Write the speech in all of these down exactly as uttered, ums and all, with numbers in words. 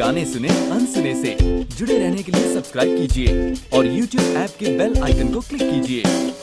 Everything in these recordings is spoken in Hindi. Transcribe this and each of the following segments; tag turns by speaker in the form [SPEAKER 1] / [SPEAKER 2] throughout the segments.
[SPEAKER 1] गाने सुने अनसुने से। जुड़े रहने के लिए सब्सक्राइब कीजिए और यूट्यूब ऐप के बेल आइकन को क्लिक कीजिए।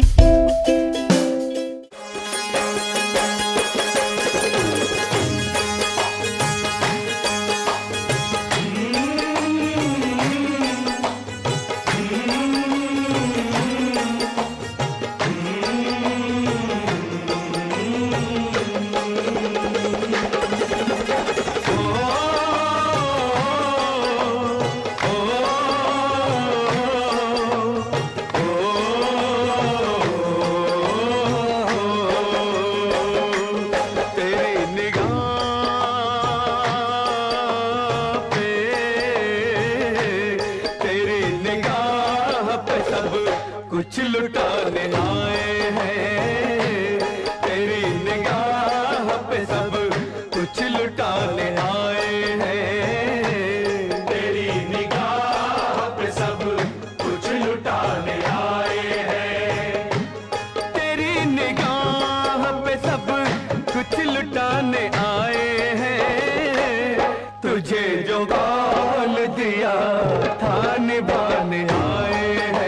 [SPEAKER 2] कुछ लुटाने आए हैं, तेरी निगाह पे सब कुछ लुटाने आए हैं, तेरी निगाह पे सब कुछ लुटाने आए हैं, तेरी निगाह पे सब कुछ लुटाने आए हैं, तुझे जो गाल दिया था निभाने आए हैं।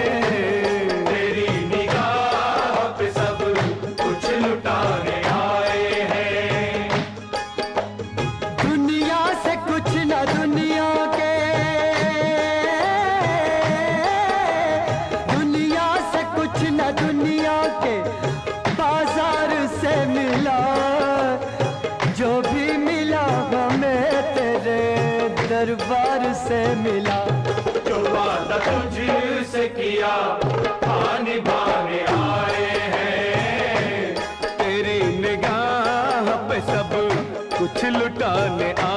[SPEAKER 3] दुनिया के बाजार से मिला, जो भी मिला हमें तेरे दरबार से मिला।
[SPEAKER 2] जो वादा तुझसे किया था निभाने आए हैं, तेरी निगाह पे सब कुछ लुटाने